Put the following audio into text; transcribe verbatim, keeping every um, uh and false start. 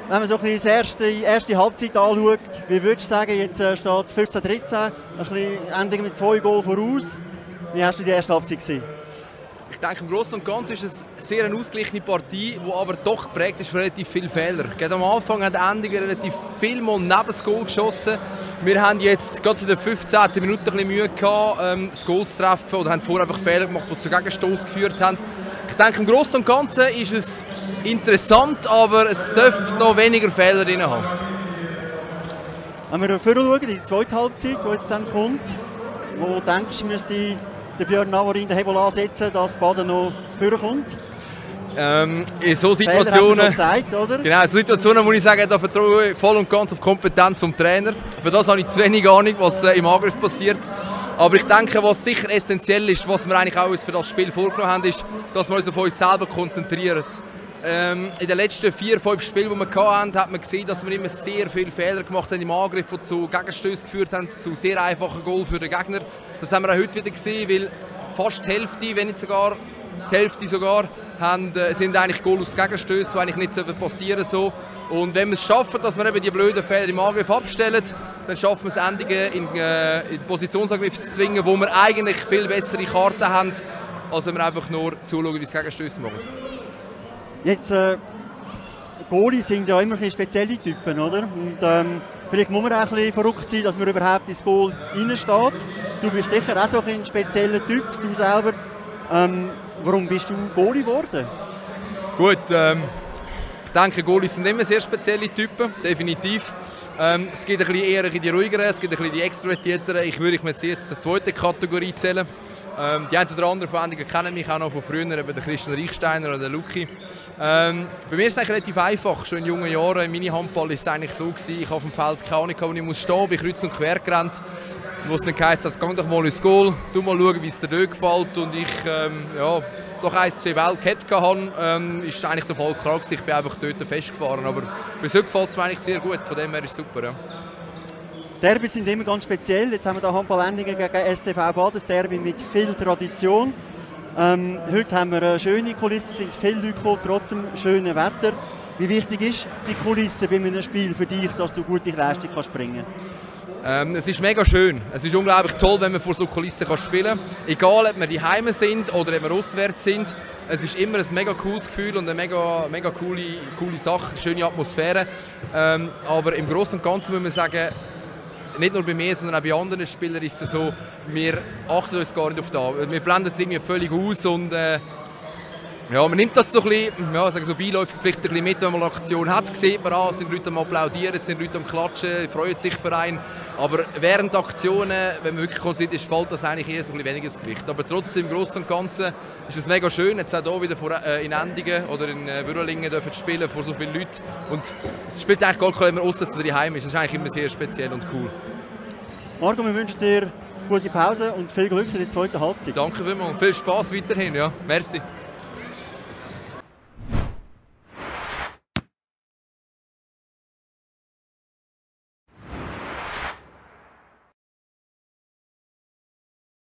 Wenn man so ein bisschen die erste, erste Halbzeit anschaut, wie würdest du sagen, jetzt äh, steht es fünfzehn dreizehn, ein bisschen Ending mit zwei Goal voraus. Wie hast du die erste Halbzeit gesehen? Ich denke, im Großen und Ganzen ist es sehr eine ausgeglichene Partie, die aber doch geprägt ist von relativ vielen Fehlern. Gerade am Anfang haben die Endungen relativ viel Mal neben das Goal geschossen. Wir haben jetzt gerade in der fünfzehnten Minute ein bisschen Mühe gehabt, ähm, das Goal zu treffen, oder haben vorher einfach Fehler gemacht, die zu Gegenstoß geführt haben. Ich denke, im Großen und Ganzen ist es interessant, aber es dürfte noch weniger Fehler drin haben. Wenn wir vorher schauen, die zweite Halbzeit, die jetzt dann kommt, wo denkst du, müsste der Björn Navarin den Hebel ansetzen, dass Baden noch vorkommt? Ähm, in so Situationen, Situationen, gesagt, oder? Genau, in so Situationen muss ich sagen, da vertraue ich voll und ganz auf die Kompetenz des Trainers. Für das habe ich zu wenig Ahnung, was äh, im Angriff passiert. Aber ich denke, was sicher essentiell ist, was wir eigentlich auch uns für das Spiel vorgenommen haben, ist, dass wir uns auf uns selber konzentrieren. Ähm, in den letzten vier, fünf Spielen, die wir hatten, hat man gesehen, dass wir immer sehr viele Fehler gemacht haben im Angriff, die zu Gegenstößen geführt haben, zu sehr einfachen Goals für den Gegner. Das haben wir auch heute wieder gesehen, weil fast die Hälfte, wenn nicht sogar die Hälfte sogar, haben, äh, sind eigentlich Goals aus Gegenstößen, die eigentlich nicht passieren so. Und wenn wir es schaffen, dass wir eben die blöden Fehler im Angriff abstellen, dann schaffen wir es, Endungen in, äh, in Positionsangriff zu zwingen, wo wir eigentlich viel bessere Karten haben, als wenn wir einfach nur zuschauen, wie es Gegenstöße machen. Jetzt, äh, Goalies sind ja immer ein bisschen spezielle Typen, oder? Und ähm, vielleicht muss man auch ein bisschen verrückt sein, dass man überhaupt ins Goal reinsteht. Du bist sicher auch so ein spezieller Typ, du selber. Ähm, warum bist du Goalie geworden? Gut, ähm, ich denke, Goalies sind immer sehr spezielle Typen, definitiv. Ähm, es gibt ein bisschen eher die ruhigeren, es gibt ein bisschen die extrovertierteren. Ich würde mich jetzt in der zweiten Kategorie zählen. Ähm, die einen oder anderen von Endungen kennen mich auch noch von früher, eben der Christian Reichsteiner oder der Luki. Ähm, bei mir ist es eigentlich relativ einfach. Schon in jungen Jahren, im Mini-Handball war es eigentlich so gewesen, ich habe auf dem Feld keine Ahnung, wo ich muss stehen, bin kreuz und quer gerannt. Wo es dann geheißen hat, geh doch mal ins Goal, du mal schauen, wie es dir dort gefällt. Und ich ähm, ja, doch ein, zwei Bälle gehabt habe, ähm, ist eigentlich der Fall klar gewesen. Ich bin einfach dort festgefahren. Aber bis heute gefällt es mir eigentlich sehr gut, von dem her ist es super. Ja. Derbys sind immer ganz speziell. Jetzt haben wir da Handball-Endungen gegen S T V Baden, das Derby mit viel Tradition. Ähm, heute haben wir eine schöne Kulisse, es sind viele Leute gekommen, trotzdem schönes Wetter. Wie wichtig ist die Kulisse bei einem Spiel für dich, dass du gute Leistung kannst bringen kannst? Ähm, es ist mega schön. Es ist unglaublich toll, wenn man vor so Kulissen kann spielen kann. Egal, ob wir die Heime sind oder ob wir auswärts sind. Es ist immer ein mega cooles Gefühl und eine mega, mega coole, coole Sache, eine schöne Atmosphäre. Ähm, aber im Großen und Ganzen muss man sagen, nicht nur bei mir, sondern auch bei anderen Spielern ist es so, wir achten uns gar nicht auf das. Wir blenden es irgendwie völlig aus und äh, ja, man nimmt das so ein bisschen, ja, sagen so beiläufig vielleicht ein bisschen mit, wenn man eine Aktion hat, sieht man an, es sind Leute am Applaudieren, es sind Leute am Klatschen, freut sich für einen. Aber während der Aktionen, wenn man wirklich konzentriert ist, fällt das eigentlich eher so ein bisschen weniger ins Gewicht. Aber trotzdem, im Großen und Ganzen ist es mega schön, jetzt auch hier wieder vor, äh, in Endingen oder in äh, Würrlingen dürfen spielen vor so vielen Leuten. Und es spielt eigentlich gar keine Rolle, wenn man auswärts oder daheim ist. Das ist eigentlich immer sehr speziell und cool. Marco, wir wünschen dir gute Pause und viel Glück in der zweiten Halbzeit. Danke vielmals, viel Spass weiterhin. Ja. Merci.